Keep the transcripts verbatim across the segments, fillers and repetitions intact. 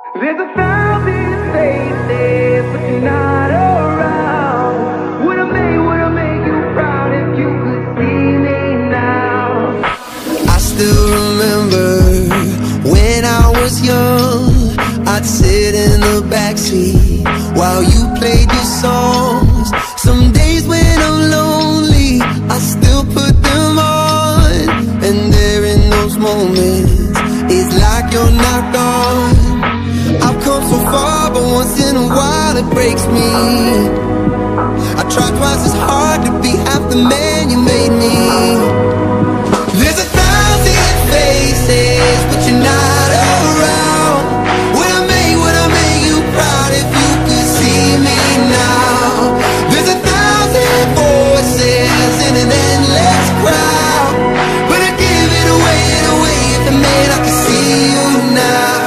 There's a thousand faces, but you're not around. Would I make, would I make you proud if you could see me now? I still remember when I was young, I'd sit in the backseat while you played your songs. Some days when I'm lonely, I still put them on. And there in those moments, it's like you're not gone. I've come so far, but once in a while it breaks me. I try twice as hard to be half the man you made me. There's a thousand faces, but you're not around. Would I make, would I make you proud if you could see me now? There's a thousand voices in an endless crowd, but I give it away, it away if it meant I could see you now.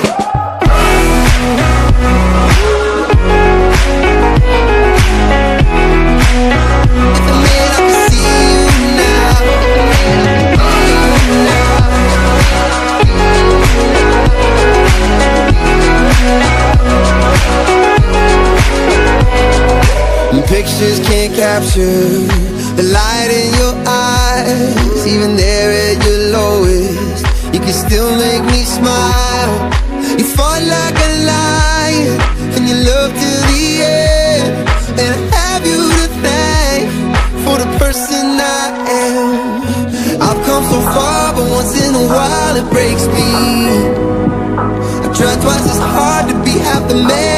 Pictures can't capture the light in your eyes. Even there at your lowest, you can still make me smile. You fought like a lion, and you loved to the end. And I have you to thank for the person I am. I've come so far, but once in a while it breaks me. I try twice as hard to be half the man